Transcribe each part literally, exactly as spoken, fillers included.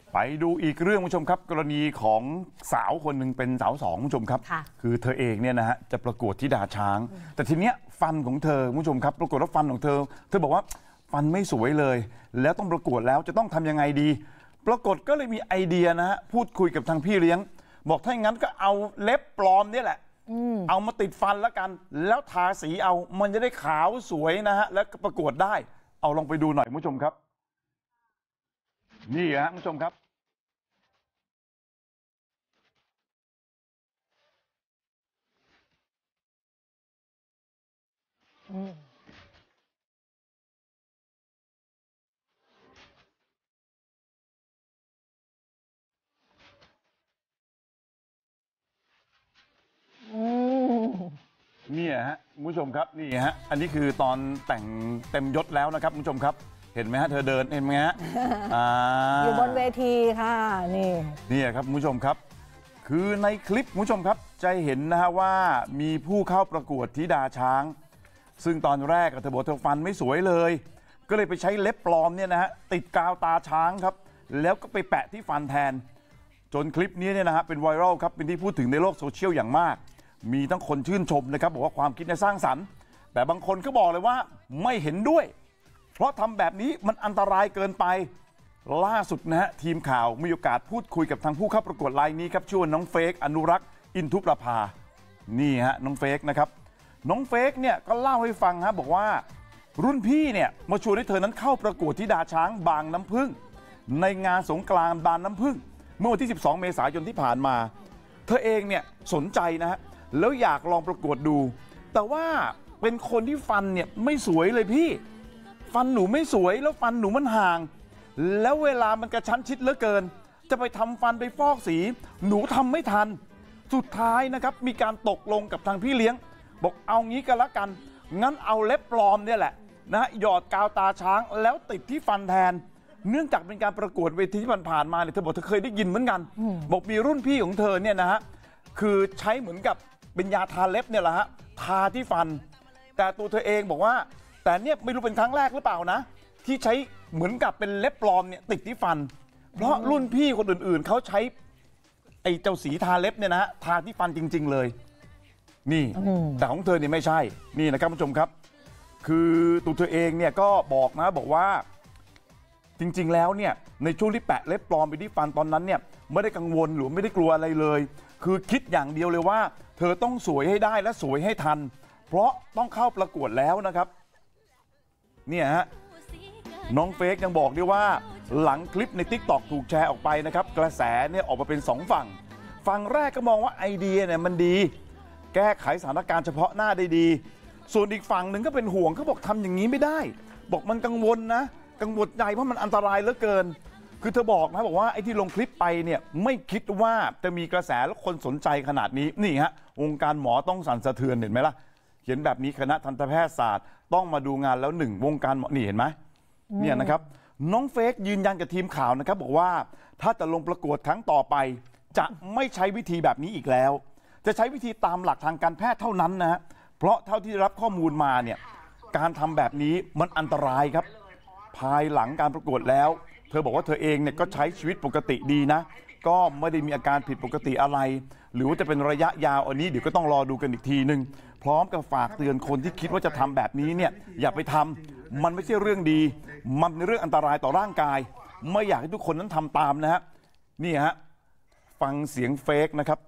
ไปดูอีกเรื่องผู้ชมครับกรณีของสาวคนหนึ่งเป็นสาวสองผู้ชมครับคือเธอเองเนี่ยนะฮะจะประกวดที่ดาช้างแต่ทีเนี้ยฟันของเธอผู้ชมครับปรากฏว่าฟันของเธอเธอบอกว่าฟันไม่สวยเลยแล้วต้องประกวดแล้วจะต้องทำยังไงดีปรากฏก็เลยมีไอเดียนะฮะพูดคุยกับทางพี่เลี้ยงบอกถ้าอย่างนั้นก็เอาเล็บปลอมนี่แหละเอามาติดฟันแล้วกันแล้วทาสีเอามันจะได้ขาวสวยนะฮะแล้วประกวดได้เอาลองไปดูหน่อยผู้ชมครับนี่ฮะผู้ชมครับอืมนี่ฮะคุณผู้ชมครับนี่ฮะอันนี้คือตอนแต่งเต็มยศแล้วนะครับคุณผู้ชมครับเห็นไหมฮะเธอเดินเห็นไหมฮะอยู่บนเวทีค่ะนี่นี่ครับคุณผู้ชมครับคือในคลิปคุณผู้ชมครับจะเห็นนะฮะว่ามีผู้เข้าประกวดธิดาช้างซึ่งตอนแรกเธอบอกเธอฟันไม่สวยเลยก็เลยไปใช้เล็บปลอมเนี่ยนะฮะติดกาวตาช้างครับแล้วก็ไปแปะที่ฟันแทนจนคลิปนี้เนี่ยนะฮะเป็นไวรัลครับเป็นที่พูดถึงในโลกโซเชียลอย่างมากมีทั้งคนชื่นชมนะครับบอกว่าความคิดเนี่ยสร้างสรรค์แต่บางคนก็บอกเลยว่าไม่เห็นด้วยเพราะทำแบบนี้มันอันตรายเกินไปล่าสุดนะฮะทีมข่าวมีโอกาสพูดคุยกับทางผู้เข้าประกวดรายนี้ครับชื่อว่าน้องเฟกอนุรักษ์อินทุประภานี่ฮะน้องเฟกนะครับน้องเฟกเนี่ยก็เล่าให้ฟังฮะบอกว่ารุ่นพี่เนี่ยมาชวนให้เธอนั้นเข้าประกวดธิดาช้างบางน้ำพึ่งในงานสงกรานต์บางน้ำพึ่งเมื่อวันที่สิบสองเมษายนที่ผ่านมาเธอเองเนี่ยสนใจนะฮะแล้วอยากลองประกวดดูแต่ว่าเป็นคนที่ฟันเนี่ยไม่สวยเลยพี่ฟันหนูไม่สวยแล้วฟันหนูมันห่างแล้วเวลามันกระชั้นชิดเหลือเกินจะไปทำฟันไปฟอกสีหนูทำไม่ทันสุดท้ายนะครับมีการตกลงกับทางพี่เลี้ยงบอกเอางี้กันละกันงั้นเอาเล็บปลอมเนี่ยแหละนะหยอดกาวตาช้างแล้วติดที่ฟันแทนเนื่องจากเป็นการประกวดเวทีที่ผ่านมาเนี่ยเธอบอกเธอเคยได้ยินเหมือนกันบอกมีรุ่นพี่ของเธอเนี่ยนะฮะคือใช้เหมือนกับเป็นยาทาเล็บเนี่ยแหละฮะทาที่ฟันแต่ตัวเธอเองบอกว่าแต่เนี่ยไม่รู้เป็นครั้งแรกหรือเปล่านะที่ใช้เหมือนกับเป็นเล็บปลอมเนี่ยติดที่ฟันเพราะรุ่นพี่คนอื่นๆเขาใช้ไอ้เจ้าสีทาเล็บเนี่ยนะฮะทาที่ฟันจริงๆเลยนี่แต่ของเธอเนี่ยไม่ใช่นี่นะครับผู้ชมครับคือตัวเธอเองเนี่ยก็บอกนะบอกว่าจริงๆแล้วเนี่ยในช่วงที่แปะเล็บปลอมไปที่ฟันตอนนั้นเนี่ยไม่ได้กังวลหรือไม่ได้กลัวอะไรเลยคือคิดอย่างเดียวเลยว่าเธอต้องสวยให้ได้และสวยให้ทันเพราะต้องเข้าประกวดแล้วนะครับเนี่ยฮะน้องเฟกยังบอกด้วยว่าหลังคลิปใน ติ๊กต็อก ถูกแชร์ออกไปนะครับกระแสเนี่ยออกมาเป็นสองฝั่งฝั่งแรกก็มองว่าไอเดียเนี่ยมันดีแก้ไขสถานการณ์เฉพาะหน้าได้ดีส่วนอีกฝั่งหนึ่งก็เป็นห่วงเขาบอกทำอย่างนี้ไม่ได้บอกมันกังวลนะกังวลใจเพราะมันอันตรายเหลือเกินคือเธอบอกนะบอกว่าไอ้ที่ลงคลิปไปเนี่ยไม่คิดว่าจะมีกระแสและคนสนใจขนาดนี้นี่ฮะวงการหมอต้องสั่นสะเทือนเห็นไหมล่ะเขียนแบบนี้คณะทันตแพทยศาสตร์ต้องมาดูงานแล้วหนึ่งวงการหมอนี่เห็นไหมเนี่ยนะครับน้องเฟกยืนยันกับทีมข่าวนะครับบอกว่าถ้าจะลงประกวดครั้งต่อไปจะไม่ใช้วิธีแบบนี้อีกแล้วจะใช้วิธีตามหลักทางการแพทย์เท่านั้นนะฮะเพราะเท่าที่รับข้อมูลมาเนี่ยการทำแบบนี้มันอันตรายครับภายหลังการประกวดแล้วเธอบอกว่าเธอเองเนี่ยก็ใช้ชีวิตปกติดีนะก็ไม่ได้มีอาการผิดปกติอะไรหรือว่าจะเป็นระยะยาวอันนี้เดี๋ยวก็ต้องรอดูกันอีกทีนึงพร้อมกับฝากเตือนคนที่คิดว่าจะทำแบบนี้เนี่ยอย่าไปทำมันไม่ใช่เรื่องดีมันเป็นเรื่องอันตรายต่อร่างกายไม่อยากให้ทุกคนนั้นทำตามนะฮะนี่ฮะฟังเสียงเฟกนะครับ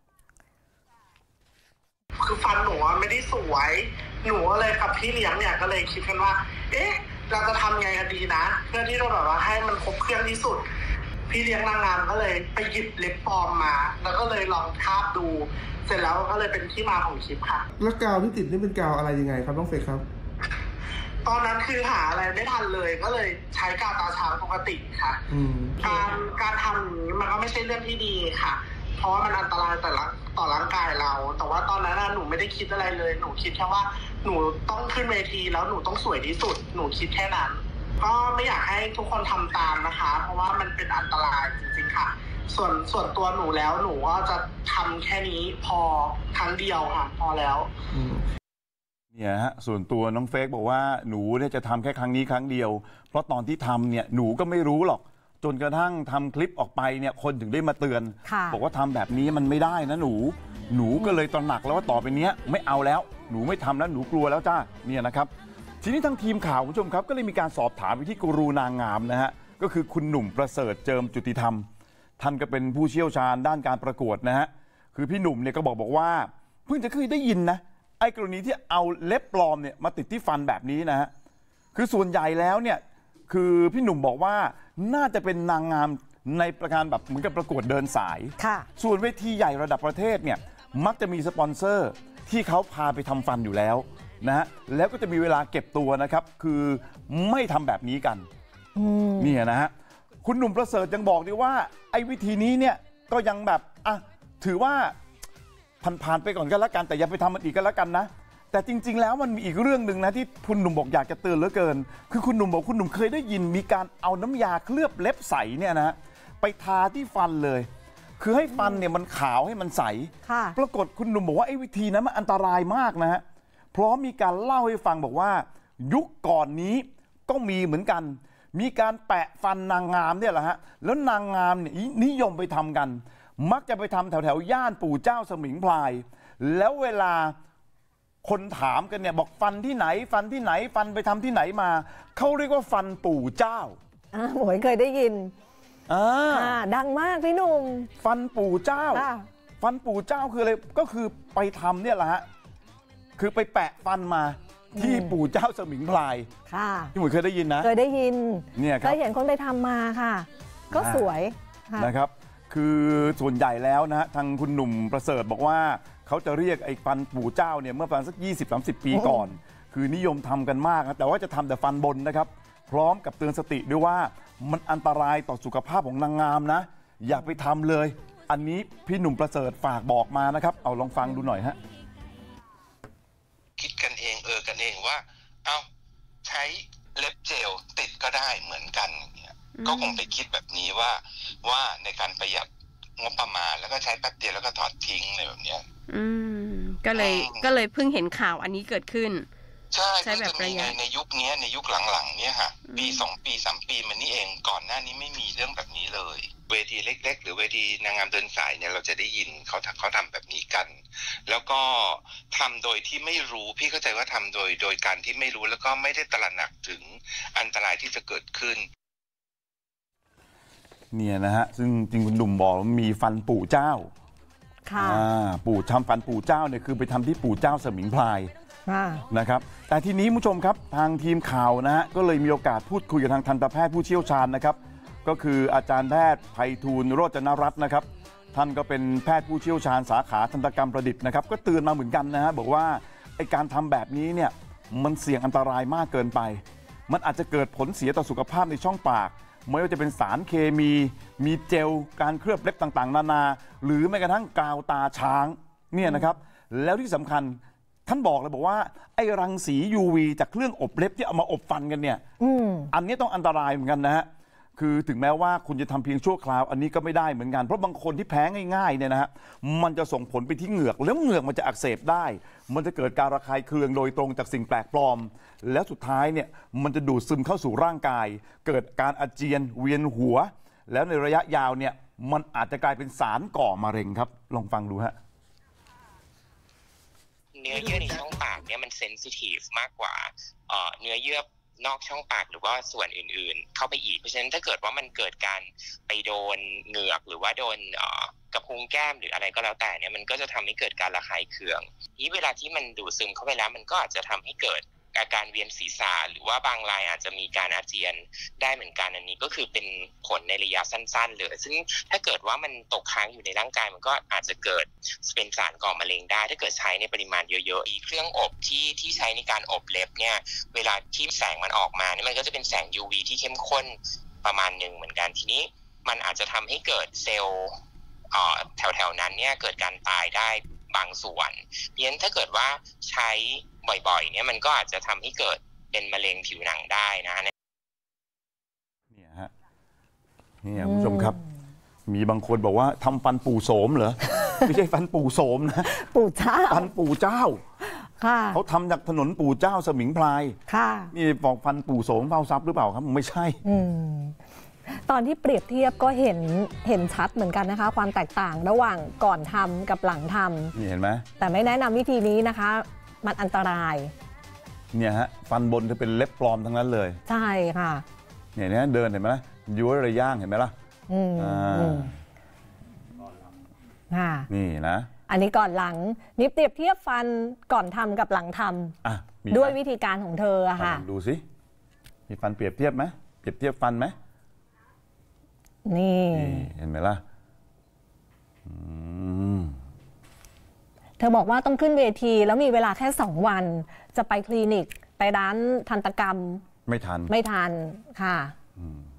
คือฟันหนูไม่ได้สวยหนูเลยกับพี่เลี้ยงเนี่ยก็เลยคิดกันว่าเอ๊ะเราจะทำไงกันดีนะเพื่อที่จะแบบว่าให้มันครบเครื่องที่สุดพี่เลี้ยงนางงามก็เลยไปหยิบเล็บปลอมมาแล้วก็เลยลองทาบดูเสร็จแล้วก็เลยเป็นที่มาของคลิปค่ะแล้วกาวที่ติดนี่เป็นกาวอะไรยังไงครับน้องเฟกครับตอนนั้นคือหาอะไรไม่ทันเลยก็เลยใช้กาวตาช้างปกติค่ะการการทำอย่างนี้มันก็ไม่ใช่เรื่องที่ดีค่ะเพราะว่ามันอันตรายแต่ละต่อร่างกายเราแต่ว่าตอนนั้นหนูไม่ได้คิดอะไรเลยหนูคิดแค่ว่าหนูต้องขึ้นเวทีแล้วหนูต้องสวยที่สุดหนูคิดแค่นั้นก็ไม่อยากให้ทุกคนทำตามนะคะเพราะว่ามันเป็นอันตรายจริงๆค่ะส่วนส่วนตัวหนูแล้วหนูก็จะทำแค่นี้พอครั้งเดียวค่ะพอแล้วเนี่ยฮะส่วนตัวน้องเฟกบอกว่าหนูเนี่ยจะทำแค่ครั้งนี้ครั้งเดียวเพราะตอนที่ทำเนี่ยหนูก็ไม่รู้หรอกจนกระทั่งทำคลิปออกไปเนี่ยคนถึงได้มาเตือนบอกว่าทำแบบนี้มันไม่ได้นะหนูหนูก็เลยตระหนักแล้วว่าต่อไปนี้ไม่เอาแล้วหนูไม่ทำแล้วหนูกลัวแล้วจ้าเนี่ยนะครับทีนี้ทางทีมข่าวคุณผู้ชมครับก็เลยมีการสอบถามไปที่กูรูนางงามนะฮะก็คือคุณหนุ่มประเสริฐเจิมจุติธรรมท่านก็เป็นผู้เชี่ยวชาญด้านการประกวดนะฮะคือพี่หนุ่มเนี่ยก็บอกบอกว่าเพิ่งจะเคยได้ยินนะไอ้กรณีที่เอาเล็บปลอมเนี่ยมาติดที่ฟันแบบนี้นะฮะคือส่วนใหญ่แล้วเนี่ยคือพี่หนุ่มบอกว่าน่าจะเป็นนางงามในประการแบบเหมือนกับประกวดเดินสายส่วนเวทีใหญ่ระดับประเทศเนี่ยมักจะมีสปอนเซอร์ที่เขาพาไปทำฟันอยู่แล้วนะฮะแล้วก็จะมีเวลาเก็บตัวนะครับคือไม่ทำแบบนี้กันนี่นะฮะคุณหนุ่มประเสริฐยังบอกด้วยว่าไอ้วิธีนี้เนี่ยก็ยังแบบอ่ะถือว่าผ่านๆไปก่อนก็แล้วกันแต่อย่าไปทำมันอีกก็แล้วกันนะแต่จริงๆแล้วมันมีอีกเรื่องหนึ่งนะที่คุณหนุ่มบอกอยากจะเตือนเหลือเกินคือคุณหนุ่มบอกคุณหนุ่มเคยได้ยินมีการเอาน้ำยาเคลือบเล็บใสเนี่ยนะไปทาที่ฟันเลยคือให้ฟันเนี่ยมันขาวให้มันใสปรากฏคุณหนุ่มบอกว่าไอ้วิธีนั้นมันอันตรายมากนะฮะเพราะมีการเล่าให้ฟังบอกว่ายุคก่อนนี้ก็มีเหมือนกันมีการแปะฟันนางงามเนี่ยแหละฮะแล้วนางงามเนี่ยนิยมไปทำกันมักจะไปทำแถวแถวย่านปู่เจ้าสมิงพรายแล้วเวลาคนถามกันเนี่ยบอกฟันที่ไหนฟันที่ไหนฟันไปทำที่ไหนมาเขาเรียกว่าฟันปู่เจ้าอ่าผมเคยได้ยินอ่าดังมากพี่หนุ่มฟันปู่เจ้าฟันปู่เจ้าคืออะไรก็คือไปทำเนี่ยแหละฮะคือไปแปะฟันมาที่ปู่เจ้าสมิงพรายค่ะพี่หมวยเคยได้ยินนะเคยได้ยินเนี่ยครับเคยเห็นคนไปทำมาค่ะก็สวยนะครับคือส่วนใหญ่แล้วนะฮะทางคุณหนุ่มประเสริฐบอกว่าเขาจะเรียกไอ้ฟันปู่เจ้าเนี่ยเมื่อประมาณสัก ยี่สิบถึงสามสิบ ปีก่อนคือนิยมทำกันมากนะแต่ว่าจะทำแต่ฟันบนนะครับพร้อมกับเตือนสติด้วยว่ามันอันตรายต่อสุขภาพของนางงามนะอย่าไปทำเลยอันนี้พี่หนุ่มประเสริฐฝากบอกมานะครับเอาลองฟังดูหน่อยฮะคิดกันเองเออกันเองว่าเอาใช้เล็บเจลติดก็ได้เหมือนกันเนี่ยก็คงไปคิดแบบนี้ว่าว่าในการประหยัดงบประมาณแล้วก็ใช้แป๊บเดียวแล้วก็ถอดทิ้งอะไรแบบเนี้ยอืมก็เลยก็เลยเพิ่งเห็นข่าวอันนี้เกิดขึ้นใช่ใช้แบบประหยัดในยุคนี้ในยุคหลังๆเนี่ยค่ะปีสองปีสามปีมันนี่เองก่อนหน้านี้ไม่มีเรื่องแบบนี้เลยเวทีเล็กๆหรือเวทีนางงามเดินสายเนี่ยเราจะได้ยินเขาเขาทำแบบนี้กันแล้วก็ทำโดยที่ไม่รู้พี่เข้าใจว่าทำโดยโดยการที่ไม่รู้แล้วก็ไม่ได้ตระหนักถึงอันตรายที่จะเกิดขึ้นเนี่ยนะฮะซึ่งจริงคุณหนุ่มบอกว่ามีฟันปู่เจ้าค่ะปู่ทำฟันปู่เจ้าเนี่ยคือไปทำที่ปู่เจ้าสมิงพรายนะครับแต่ทีนี้ผู้ชมครับทางทีมข่าวนะฮะก็เลยมีโอกาสพูดคุยกับทางทันตแพทย์ผู้เชี่ยวชาญนะครับก็คืออาจารย์แพทย์ไพฑูรย์โรจนรัตน์นะครับท่านก็เป็นแพทย์ผู้เชี่ยวชาญสาขาทันตกรรมประดิษฐ์นะครับก็เตือนมาเหมือนกันนะฮะบอกว่าไอ้การทำแบบนี้เนี่ยมันเสี่ยงอันตรายมากเกินไปมันอาจจะเกิดผลเสียต่อสุขภาพในช่องปากไม่ว่าจะเป็นสารเคมีมีเจลการเคลือบเล็บต่างๆนานาหรือแม้กระทั่งกาวตาช้างเนี่ยนะครับแล้วที่สำคัญท่านบอกเลยบอกว่าไอ้รังสี ยู วี จากเครื่องอบเล็บที่เอามาอบฟันกันเนี่ย อ, อันนี้ต้องอันตรายเหมือนกันนะฮะคือถึงแม้ว่าคุณจะทำเพียงชั่วคราวอันนี้ก็ไม่ได้เหมือนกันเพราะบางคนที่แพ้ง่ายๆเนี่ยนะฮะมันจะส่งผลไปที่เหงือกแล้วเหงือกมันจะอักเสบได้มันจะเกิดการระคายเคืองโดยตรงจากสิ่งแปลกปลอมแล้วสุดท้ายเนี่ยมันจะดูดซึมเข้าสู่ร่างกายเกิดการอาเจียนเวียนหัวแล้วในระยะยาวเนี่ยมันอาจจะกลายเป็นสารก่อมะเร็งครับลองฟังดูฮะเนื้อเยื่อในช่องปากเนี่ยมันเซนซิทีฟมากกว่าเนื้อเยื่อนอกช่องปากหรือว่าส่วนอื่นๆเข้าไปอีกเพราะฉะนั้นถ้าเกิดว่ามันเกิดการไปโดนเหงือกหรือว่าโดนกระพุ้งแก้มหรืออะไรก็แล้วแต่เนี่ยมันก็จะทำให้เกิดการระคายเคืองที่เวลาที่มันดูดซึมเข้าไปแล้วมันก็อาจจะทำให้เกิดอาการเวียนศีรษะหรือว่าบางรายอาจจะมีการอาเจียนได้เหมือนกันอันนี้ก็คือเป็นผลในระยะสั้นๆเลยซึ่งถ้าเกิดว่ามันตกค้างอยู่ในร่างกายมันก็อาจจะเกิดเป็นสารก่อมะเร็งได้ถ้าเกิดใช้ในปริมาณเยอะๆเครื่องอบที่ที่ใช้ในการอบเล็บเนี่ยเวลาที่แสงมันออกมาเนี่ยมันก็จะเป็นแสง ยู วี ที่เข้มข้นประมาณหนึ่งเหมือนกันทีนี้มันอาจจะทำให้เกิดเซลล์แถวๆนั้นเนี่ยเกิดการตายได้บางส่วนเพราะฉะนั้นถ้าเกิดว่าใช้บ่อยๆเนี่ยมันก็อาจจะทำให้เกิดเป็นมะเร็งผิวหนังได้นะเนี่ยฮะเนี่ยคุณผู้ชมครับมีบางคนบอกว่าทำฟันปู่โสมเหรอ ไม่ใช่ฟันปู่โสมนะปู่เจ้าฟันปู่เจ้าเขาทำจากถนนปู่เจ้าสมิงพรายนี่บอกฟันปู่โสมเฝ้าทรัพย์หรือเปล่าครับไม่ใช่ตอนที่เปรียบเทียบก็เห็นเห็นชัดเหมือนกันนะคะ ความแตกต่างระหว่างก่อนทำกับหลังทำนี่เห็นไหมแต่ไม่แนะนำวิธีนี้นะคะ มันอันตรายเนี่ยฮะฟันบนจะเป็นเล็บปลอมทั้งนั้นเลยใช่ค่ะเนี่ยเนี่ยเดินเห็นไหมย้วยระย่างเห็นไหมล่ะอืมอ่าอืมค่ะนี่นะอันนี้ก่อนหลังนี่เปรียบเทียบฟันก่อนทำกับหลังทอ่ะมีำด้วยไหมวิธีการของเธออะค่ะเอาดูสิมีฟันเปรียบเทียบไหมเปรียบเทียบฟันไหมนี่นี่เห็นไหมล่ะอืมเธอบอกว่าต้องขึ้นเวทีแล้วมีเวลาแค่สองวัน จะไปคลินิก ไปร้านทันตกรรมไม่ทันไม่ทันค่ะอืม